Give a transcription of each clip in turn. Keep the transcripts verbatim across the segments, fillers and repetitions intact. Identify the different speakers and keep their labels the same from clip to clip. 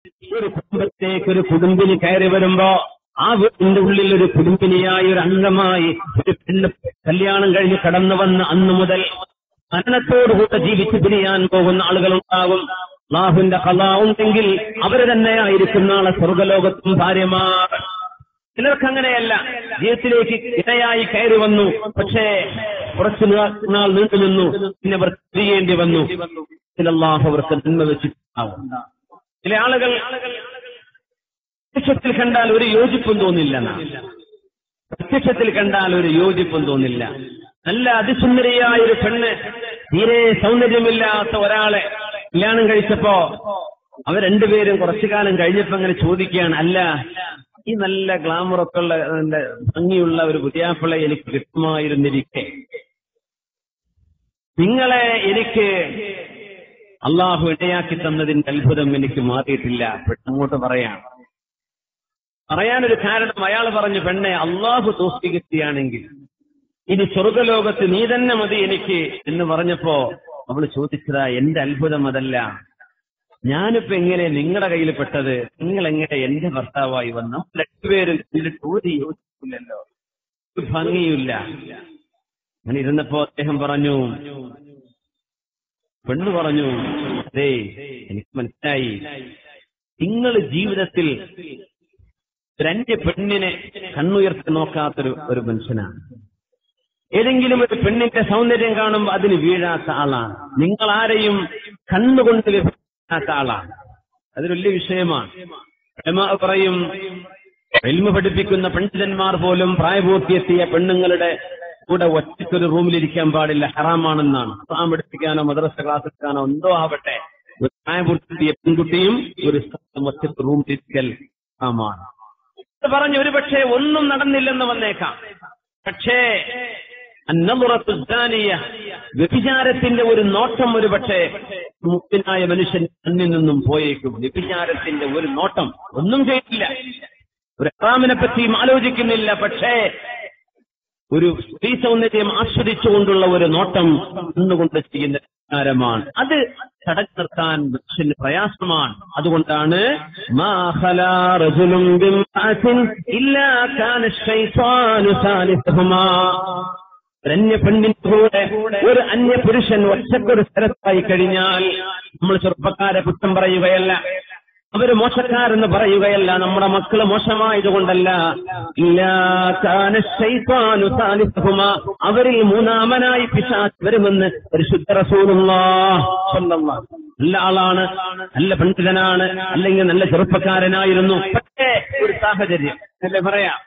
Speaker 1: ഒരു കുടുംബത്തേക്ക് ഒരു കുടുംബിനി കയറി വരുമ്പോ ആ വീട്ടിന്റെ ഉള്ളിൽ ഒരു കുടുംബിനിയായി ഒരു അംഗമായി ഒരു പെണ്ണ് കല്യാണം കഴിഞ്ഞ് കടന്നു വന്ന് അന്നു മുതൽ മരണത്തോടുകൂടെ ജീവിച്ച് പിരിയാൻ പോകുന്ന ആളുകളുണ്ടാകും. അല്ലാഹുവിന്റെ ഖളാ ഉണ്ടെങ്കിൽ അവര് തന്നെയായിരിക്കും നാളെ സ്വർഗലോകത്തും ഭാര്യമാർ. ചിലർക്ക് അങ്ങനെയല്ല, ജീവിതത്തിലേക്ക് ഇണയായി കയറി വന്നു, പക്ഷേ കുറച്ചു നാൾ നീണ്ടു നിന്നു, പിന്നെ അവർ പിരിയേണ്ടി വന്നു. അല്ലാഹു അവർക്ക് നന്മ വെച്ചിട്ടാവും. ചില ആളുകൾ പ്രത്യക്ഷത്തിൽ കണ്ടാൽ ഒരു യോജിപ്പും തോന്നില്ല, പ്രത്യക്ഷത്തിൽ കണ്ടാൽ ഒരു യോജിപ്പും തോന്നില്ല. നല്ല അതിസുന്ദരിയായ ഒരു പെണ്ണ്, തീരെ സൗന്ദര്യമില്ലാത്ത ഒരാളെ കല്യാണം കഴിച്ചപ്പോ അവർ രണ്ടുപേരും കുറച്ചു കാലം കഴിഞ്ഞപ്പോ അങ്ങനെ ചോദിക്കുകയാണ്, അല്ല ഈ നല്ല ഗ്ലാമറൊക്കെ ഉള്ള നല്ല ഭംഗിയുള്ള ഒരു പുതിയാപ്പിളെ എനിക്ക് കിട്ടുമായിരുന്നിരിക്കെ നിങ്ങളെ എനിക്ക് അള്ളാഹു ഇടയാക്കി തന്നതിന്റെ അത്ഭുതം എനിക്ക് മാറിയിട്ടില്ല. അങ്ങോട്ട് പറയാം പറയാനൊരു കാരണം, അയാൾ പറഞ്ഞു, പെണ്ണെ അള്ളാഹു തോസ്തികത്തിയാണെങ്കിൽ ഇനി സ്വർഗലോകത്ത് നീ തന്നെ മതി എനിക്ക് എന്ന് പറഞ്ഞപ്പോ അവള് ചോദിച്ചതാ, എന്റെ അത്ഭുതം അതല്ല, ഞാനിപ്പോ എങ്ങനെ നിങ്ങളുടെ കയ്യിൽ പെട്ടത്, നിങ്ങൾ എങ്ങനെ എന്റെ ഭർത്താവായി വന്നു? രണ്ടുപേരും ഇതിലിട്ട് ഒരു യോജിപ്പില്ലല്ലോ, ഒരു ഭംഗിയില്ല. അങ്ങനെ ഇരുന്നപ്പോ അദ്ദേഹം പറഞ്ഞു, പെണ്ണ് പറഞ്ഞു, അതേ എനിക്ക് മനസ്സിലായി, നിങ്ങൾ ജീവിതത്തിൽ ഒരന്യ പെണ്ണിനെ കണ്ണുയർത്തി നോക്കാത്തൊരു ഒരു മനുഷ്യനാണ്. ഏതെങ്കിലും ഒരു പെണ്ണിന്റെ സൗന്ദര്യം കാണുമ്പോൾ അതിന് വീഴാത്ത ആളാണ്. നിങ്ങൾ ആരെയും കണ്ണുകൊണ്ട് വിഭജിക്കാത്ത ആളാണ്. അതൊരു വലിയ വിഷയമാണ്. പറയും, ഇൽമു പഠിപ്പിക്കുന്ന പണ്ഡിതന്മാർ പോലും പ്രായപൂർത്തിയെത്തിയ പെണ്ണുങ്ങളുടെ കൂടെ ഒറ്റയ്ക്കൊരു റൂമിലിരിക്കാൻ പാടില്ല, ഹറാമാണെന്നാണ്. ഖുർആൻ പഠിപ്പിക്കാനോ മദ്രസ ക്ലാസ് എടുക്കാനോ എന്തോ ആവട്ടെ, ഒരു പ്രായപൂർത്തിയെത്തിയ പെൺകുട്ടിയും ഒരു ഒറ്റയ്ക്ക് റൂമിലിരിക്കൽ ഹറാമാണ് പറഞ്ഞു. ഒരു പക്ഷേ ഒന്നും നടന്നില്ലെന്ന് വന്നേക്കാം, പക്ഷേ വ്യഭിചാരത്തിന്റെ ഒരു നോട്ടം ഒരു പക്ഷേ മുക്തനായ മനുഷ്യൻ കണ്ണിൽ നിന്നും പോയേക്കും. വ്യഭിചാരത്തിന്റെ ഒരു നോട്ടം, ഒന്നും ചെയ്തില്ല, ഒരു ഹറാമിനെ പറ്റിയും ആലോചിക്കുന്നില്ല, പക്ഷേ ഒരു സ്ത്രീ സൗന്ദര്യം ആസ്വദിച്ചുകൊണ്ടുള്ള ഒരു നോട്ടം നിന്നുകൊണ്ട് ചെയ്യുന്ന കാര്യമാണ്. അത് തടഞ്ഞു നിർത്താൻ മനുഷ്യന് പ്രയാസമാണ്. അതുകൊണ്ടാണ് അന്യ പെണ്ണിന്റെ കൂടെ ഒരു അന്യ പുരുഷൻ ഒറ്റക്കൊരു സ്ഥലത്തായി കഴിഞ്ഞാൽ നമ്മൾ ചെറുപ്പക്കാരെ കുറ്റം പറയുകയല്ല, അവര് മോശക്കാരെന്ന് പറയുകയല്ല, നമ്മുടെ മക്കള് മോശമായതുകൊണ്ടല്ല. അവരിൽ മൂന്നാമനായി പിശാച് വരുമെന്ന് പരിശുദ്ധ റസൂലുള്ളാഹി സ്വല്ലല്ലാഹു അലൈഹി വസല്ലം. നല്ല ആളാണ്, നല്ല പണ്ഡിതനാണ്, അല്ലെങ്കിൽ നല്ല ചെറുപ്പക്കാരനായിരുന്നു, പക്ഷേ ഒരു സാഹചര്യം അല്ലേ പറയാം,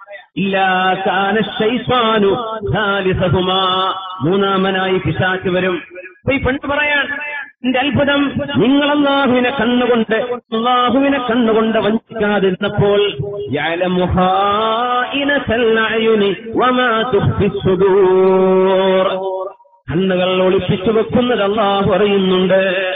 Speaker 1: മൂന്നാമനായി പിശാച് വരും. ഈ പെണ്ണ് പറയാൻ, എന്റെ അത്ഭുതം, നിങ്ങൾ അല്ലാഹുവിനെ കണ്ണുകൊണ്ട് അല്ലാഹുവിനെ കണ്ണുകൊണ്ട് വഞ്ചിക്കാതിരുന്നപ്പോൾ കണ്ണുകൾ ഒളിപ്പിച്ചു വെക്കുന്നത് അല്ലാഹു അറിയുന്നുണ്ട്.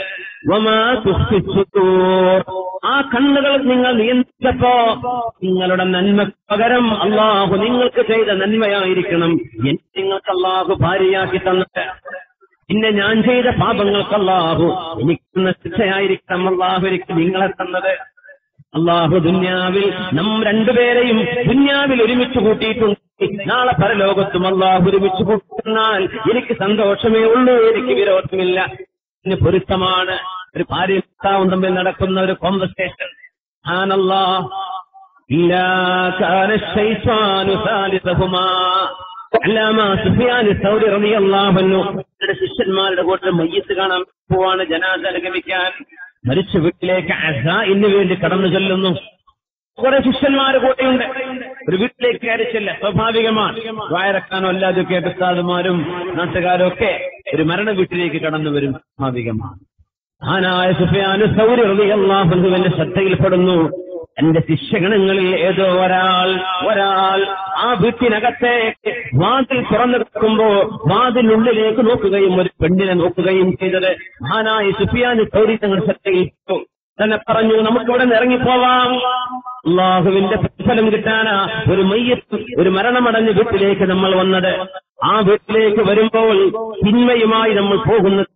Speaker 1: ആ കണ്ണുകൾ നിങ്ങൾ നിയന്ത്രിച്ചപ്പോ നിങ്ങളുടെ നന്മ പകരം അല്ലാഹു നിങ്ങൾക്ക് ചെയ്ത നന്മയായിരിക്കണം നിങ്ങൾക്ക് അല്ലാഹു ഭാര്യയാക്കി തന്നത്. പിന്നെ ഞാൻ ചെയ്ത പാപങ്ങൾക്ക് അല്ലാഹു എനിക്ക് ശിക്ഷയായിരിക്കണം അല്ലാഹു എനിക്ക് നിങ്ങളെ തന്നത്. അല്ലാഹു ദുന്യാവിൽ നാം രണ്ടുപേരെയും ദുന്യാവിൽ ഒരുമിച്ച് കൂട്ടിയിട്ടുണ്ട്. നാളെ പരലോകത്തും അല്ലാഹു ഒരുമിച്ച് കൂട്ടുന്നാൽ എനിക്ക് സന്തോഷമേ ഉള്ളൂ, എനിക്ക് വിരോധമില്ല. ഇതിന് പൊരുത്തമാണ് ഒരു ഭാര്യ ഭർത്താവും തമ്മിൽ നടക്കുന്ന ഒരു കോൺവെർസേഷൻ. സുബ്ഹാനല്ലാഹ്, ഇല്ലാ കാന ശൈത്വാനു സാലിസഹുമാ. അല്ലാമ സുഫിയാൻ സൗരി റളിയല്ലാഹു അൻഹു ശിഷ്യന്മാരുടെ കൂട്ടത്തിൽ മയ്യിത്ത് കാണാൻ പോവാണ്, ജനാസ അനുഗമിക്കാൻ. മരിച്ച വീട്ടിലേക്ക് അസാഇന് വേണ്ടി കടന്നു ചെല്ലുന്നു. കുറെ ശിഷ്യന്മാര് കൂടെയുണ്ട്. ഒരു വീട്ടിലേക്ക് കയറിച്ചില്ല, സ്വാഭാവികമാണ്. വായറക്കാനോ അല്ലാതൊക്കെ ഉസ്താദുമാരും നാട്ടുകാരും ഒക്കെ ഒരു മരണ വീട്ടിലേക്ക് കടന്നു വരും, സ്വാഭാവികമാണ്. മഹാനായ സുഫിയാൻ സൗരി റളിയല്ലാഹു അൻഹുവിന്റെ ശ്രദ്ധയിൽപ്പെടുന്നു. എന്റെ ശിഷ്യഗണങ്ങളിൽ ഏതോ ഒരാൾ ഒരാൾ ആ വീട്ടിനകത്തേക്ക് വാതിൽ തുറന്നെടുക്കുമ്പോ വാതിനുള്ളിലേക്ക് നോക്കുകയും ഒരു പെണ്ണിനെ നോക്കുകയും ചെയ്തത് മഹാനായ സുഫിയാൻ സൗരി തങ്ങളുടെ ശ്രദ്ധയിൽപ്പെട്ടു. തന്നെ പറഞ്ഞു, നമുക്കിവിടെ നിന്ന് ഇറങ്ങിപ്പോവാം, അല്ലാഹുവിന്റെ പ്രതിഫലം കിട്ടാനാ ഒരു മയ്യത്ത് ഒരു മരണമടഞ്ഞ വീട്ടിലേക്ക് നമ്മൾ വന്നത്. ആ വീട്ടിലേക്ക് വരുമ്പോൾ തിന്മയുമായി നമ്മൾ പോകുന്നത്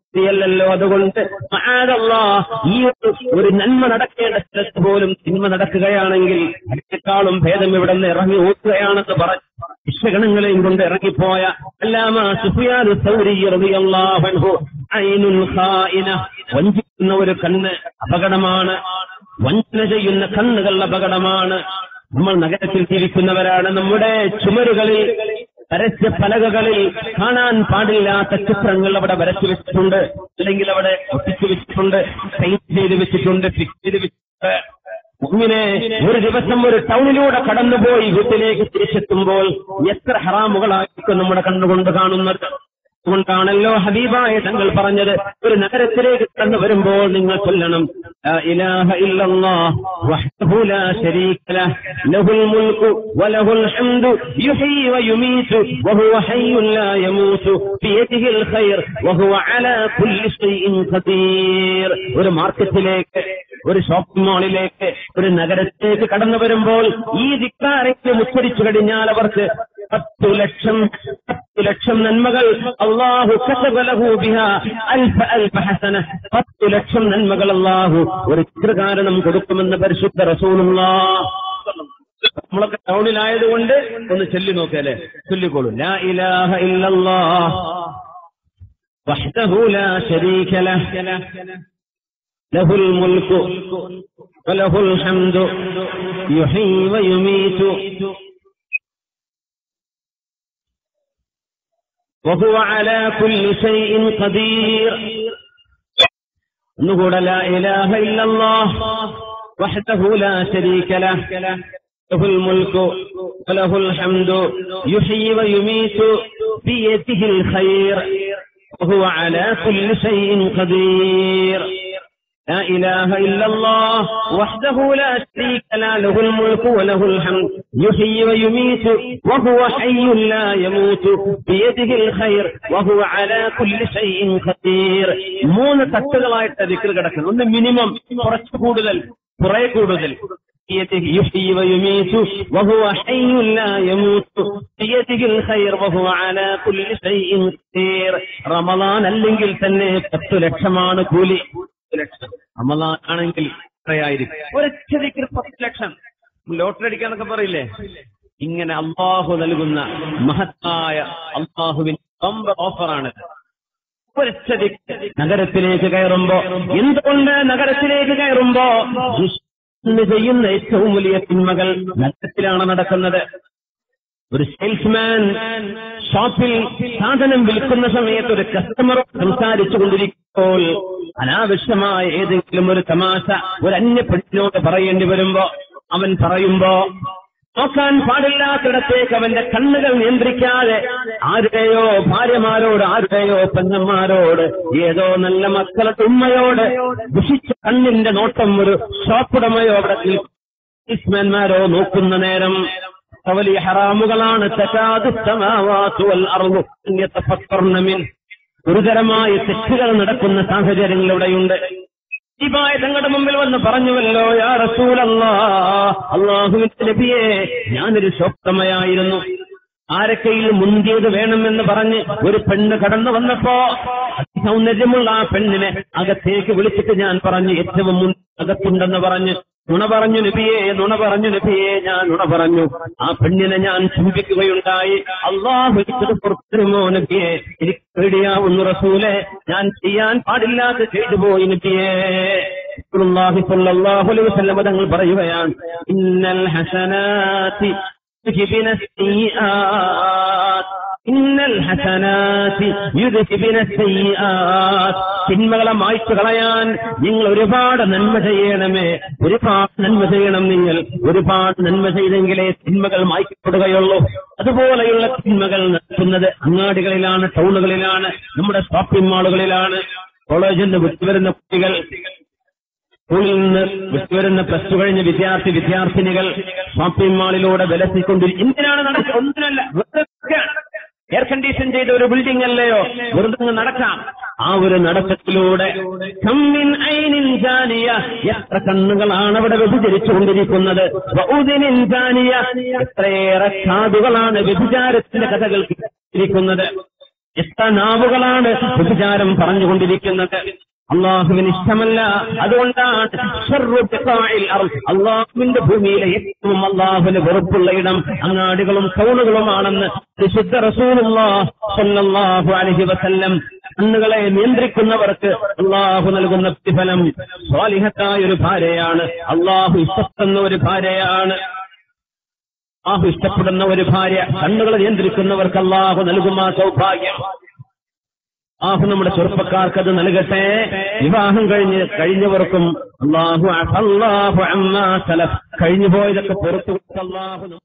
Speaker 1: ല്ലോ. അതുകൊണ്ട് ഈ ഒരു നന്മ നടക്കേണ്ട സ്ഥലത്ത് പോലും തിന്മ നടക്കുകയാണെങ്കിൽ അതിനേക്കാളും ഭേദം ഇവിടെ നിന്ന് ഇറങ്ങി ഓടുകയാണെന്ന് പറഞ്ഞു വിശ്വഗണങ്ങളെയും കൊണ്ട് ഇറങ്ങിപ്പോയ അല്ലാമ സുഫിയാൻ സൗരി റളിയല്ലാഹു അൻഹു ഐനുൽ ഖായിന, വഞ്ചിക്കുന്ന ഒരു കണ്ണ് അപകടമാണ്, വഞ്ചന ചെയ്യുന്ന കണ്ണുകൾ അപകടമാണ്. നമ്മൾ നഗരത്തിൽ ജീവിക്കുന്നവരാണ്. നമ്മുടെ ചുമരുകളിൽ പരസ്യ പലകകളിൽ കാണാൻ പാടില്ലാത്ത ചിത്രങ്ങൾ അവിടെ വരച്ചു വെച്ചിട്ടുണ്ട്, അല്ലെങ്കിൽ അവിടെ ഒട്ടിച്ചു വെച്ചിട്ടുണ്ട്, പെയിന്റ് ചെയ്ത് വെച്ചിട്ടുണ്ട്, ഫിക്സ് ചെയ്ത് വെച്ചിട്ടുണ്ട്. ഇങ്ങനെ ഒരു ദിവസം ഒരു ടൗണിലൂടെ കടന്നുപോയി വീട്ടിലേക്ക് തിരിച്ചെത്തുമ്പോൾ എത്ര ഹറാമുകളായിരിക്കും നമ്മുടെ കണ്ണുകൊണ്ട് കാണുന്നത്. അതുകൊണ്ടാണല്ലോ ഹബീബായ തങ്ങൾ പറഞ്ഞത്, ഒരു നഗരത്തിലേക്ക് കടന്നു വരുമ്പോൾ നിങ്ങൾ ചൊല്ലണം ലാ ഇലാഹ ഇല്ലല്ലാഹ് വഹ്ദഹു ലാ ശരീക ലഹ് ലഹുൽ മുൽക്കു വലഹുൽ ഹംദു യുഹ്യി വയുമീതു വഹുവ ഹയ്യുൻ ലാ യമൂതു ബിയദിഹിൽ ഖൈർ വഹുവ അലാ കുല്ലി ഷൈഇൻ ഖദീർ. ഒരു മാർക്കറ്റിലേക്ക്, ഒരു ഷോപ്പിംഗ് മാളിലേക്ക്, ഒരു നഗരത്തിലേക്ക് കടന്നു വരുമ്പോൾ ഈ ദിക്റാരെങ്കിലും ഉച്ചരിച്ചു കഴിഞ്ഞാൽ അവർക്ക് പത്തു ലക്ഷം പത്തു ലക്ഷം നന്മകൾ അല്ലാഹു കതബ ലഹു ബിഹാ അൽഫ അൽഫ ഹസന, പത്തു ലക്ഷം നന്മകൾ അല്ലാഹു ഒരു ചിത്രകാരണം കൊടുക്കുമെന്ന് പരിശുദ്ധ റസൂലുള്ളാഹ്. നമ്മളൊക്കെ ടൗണിലായതുകൊണ്ട് ഒന്ന് ചൊല്ലി നോക്കിയാലേ, ചൊല്ലിക്കോളൂ ലാ ഇലാഹ ഇല്ലല്ലാഹ് വഹ്ദഹു ലാ ശരീക ലഹ് ലഹുൽ മുൽക്കു വലഹുൽ ഹംദു യുഹ്യി വയുമീതു وهو على كل شيء قدير. نقول لا إله إلا الله وحده لا شريك له له الملك وله الحمد يحيي ويميت بيده الخير وهو على كل شيء قدير. لا إله إلا الله وحده لا شريك له له الملك وله الحمد يحيي ويميت وهو حي لا يموت بيده الخير وهو على كل شيء قدير. മൂന്ന് തട്ടുകളായിട്ട് ദിക്ർ കിടക്കുന്നു. ഒന്ന് മിനിമം, കുറച്ച് കൂടുതൽ, കുറെ കൂടുതൽ. يحيي ويميت وهو حي لا يموت بيده الخير وهو على كل شيء قدير. റമളാൻ അല്ലെങ്കിൽ തന്നെ പത്ത് ലക്ഷമാണ് കൂലി. റമളാൻ ആണെങ്കിൽ എത്രയായിരിക്കും? ഒരൊറ്റ ദിക്ർ പത്ത് ലക്ഷം. ലോട്ടറി അടിക്കാന്നൊക്കെ പറയില്ലേ, ഇങ്ങനെ അള്ളാഹു നൽകുന്ന മഹത്തായ അള്ളാഹുവിന്റെ ബമ്പർ ഓഫറാണ്. ഒരൊറ്റ ദിക്ർ നഗരത്തിലേക്ക് കയറുമ്പോ, എന്തുകൊണ്ട് നഗരത്തിലേക്ക് കയറുമ്പോ ഇന്ന് ചെയ്യുന്ന ഏറ്റവും വലിയ തിന്മകൾ നഗരത്തിലാണ് നടക്കുന്നത്. ഒരു സെയിൽസ്മാൻ ഷോപ്പിൽ സാധനം വിൽക്കുന്ന സമയത്ത് ഒരു കസ്റ്റമർ സംസാരിച്ചു കൊണ്ടിരിക്കുമ്പോൾ അനാവശ്യമായ ഏതെങ്കിലും ഒരു തമാശ ഒരു അന്യ പെണ്ണിനോട് പറയേണ്ടി വരുമ്പോ അവൻ പറയുമ്പോ നോക്കാൻ പാടില്ലാത്തിടത്തേക്ക് അവന്റെ കണ്ണുകൾ നിയന്ത്രിക്കാതെ ആരുടെയോ ഭാര്യമാരോട്, ആരുടെയോ പെങ്ങന്മാരോട്, ഏതോ നല്ല മക്കളുടെ ഉമ്മയോട് ദുഷിച്ച കണ്ണിന്റെ നോട്ടം ഒരു ഷോപ്പുടമയോ അവിടെ സെയിൽസ്മാൻമാരോ നോക്കുന്ന നേരം വലിയ ഹറാമുകളാണ്. ഗുരുതരമായ തെറ്റുകൾ നടക്കുന്ന സാഹചര്യങ്ങളിലൂടെയുണ്ട്. ഇബായ തങ്ങളുടെ മുമ്പിൽ വന്ന് പറഞ്ഞുവല്ലോ, യാ റസൂലല്ലാഹ്, അല്ലാഹുവിന്റെ നബിയേ, ഞാനൊരു ഷോപ്പുടമയായിരുന്നു. ആരൊക്കെയിൽ മുന്തിയത് വേണമെന്ന് പറഞ്ഞ് ഒരു പെണ്ണ് കടന്നു വന്നപ്പോ സൗന്ദര്യമുള്ള ആ പെണ്ണിനെ അകത്തേക്ക് വിളിച്ചിട്ട് ഞാൻ പറഞ്ഞു ഏറ്റവും മുൻ അകത്തുണ്ടെന്ന് പറഞ്ഞ് നുണ പറഞ്ഞു നബിയെ, നുണ പറഞ്ഞു നബിയെ, ഞാൻ നുണ പറഞ്ഞു. ആ പെണ്ണിനെ ഞാൻ ചുംബിക്കുകയുണ്ടായി. അല്ലാഹു എനിക്കത് പുറത്തുമോ നബിയെ, എനിക്ക് പേടിയാവുന്നു റസൂലെ, ഞാൻ ചെയ്യാൻ പാടില്ലാതെ ചെയ്തു പോയി നബിയെ. റസൂലുള്ളാഹി സ്വല്ലല്ലാഹു അലൈഹി വസല്ലം തങ്ങൾ പറയുകയാണ്, ഇന്നൽ ഹസനാതി യുദ്ഹിബിന സയ്യിആത്ത്, ഇന്നൽ ഹസനാതി യുദ്ഹിബിന സയ്യിആത്ത്. തിന്മകളെ മായ്ച്ചു കളയാൻ നിങ്ങൾ ഒരുപാട് നന്മ ചെയ്യണമേ, ഒരുപാട് നന്മ ചെയ്യണം. നിങ്ങൾ ഒരുപാട് നന്മ ചെയ്തെങ്കിലേ തിന്മകൾ മായ്ക്കപ്പെടുകയുള്ളൂ. അതുപോലെയുള്ള തിന്മകൾ നടത്തുന്നത് അങ്ങാടികളിലാണ്, ടൗണുകളിലാണ്, നമ്മുടെ ഷോപ്പിംഗ് മാളുകളിലാണ്. കോളേജിൽ നിന്ന് വിട്ടുവരുന്ന കുട്ടികൾ, സ്കൂളിൽ നിന്ന് വിട്ടുവരുന്ന പ്ലസ് ടു കഴിഞ്ഞ വിദ്യാർത്ഥി വിദ്യാർത്ഥിനികൾ ഷോപ്പിംഗ് മാളിലൂടെ വിലസിക്കൊണ്ടിരിക്കും. എന്തിനാണ് നടക്കുക? ഒന്നിനല്ല, എയർ കണ്ടീഷൻ ചെയ്ത ഒരു ബിൽഡിംഗ് അല്ലയോ, വെറുതെ നടക്കാം. ആ ഒരു നടത്തത്തിലൂടെ എത്ര കണ്ണുകളാണ് അവിടെ വ്യഭിചരിച്ചുകൊണ്ടിരിക്കുന്നത്, എത്രയേറെ കാതുകളാണ് വ്യഭിചാരത്തിന്റെ കഥകൾ ഇരിക്കുന്നത്. എത്ര നാവുകളാണ് വ്യഭിചാരം പറഞ്ഞുകൊണ്ടിരിക്കുന്നത്. അള്ളാഹുവിന് ഇഷ്ടമല്ല. അതുകൊണ്ടാണ് അള്ളാഹുവിന്റെ ഭൂമിയിലെ ഏറ്റവും അള്ളാഹുവിന് വെറുപ്പുള്ള ഇടം അങ്ങാടികളും ടൗണുകളുമാണെന്ന് വിശുദ്ധ റസൂലുള്ളാഹി സ്വല്ലല്ലാഹു അലൈഹി വസല്ലം. കണ്ണുകളെ നിയന്ത്രിക്കുന്നവർക്ക് അള്ളാഹു നൽകുന്ന പ്രതിഫലം സ്വാലിഹത്തായ ഒരു ഭാര്യയാണ്, അള്ളാഹു ഇഷ്ടപ്പെടുന്ന ഒരു ഭാര്യയാണ്. അള്ളാഹു ഇഷ്ടപ്പെടുന്ന ഒരു ഭാര്യ കണ്ണുകളെ നിയന്ത്രിക്കുന്നവർക്ക് അള്ളാഹു നൽകും ആ സൗഭാഗ്യം. അള്ളാഹു നമ്മുടെ ചെറുപ്പക്കാർക്ക് അത് നൽകട്ടെ. വിവാഹം കഴിഞ്ഞ് കഴിഞ്ഞവർക്കും അള്ളാഹു അല്ലാഹു അമ്മാ സലഫ് കഴിഞ്ഞുപോയതൊക്കെ പുറത്തു അള്ളാഹു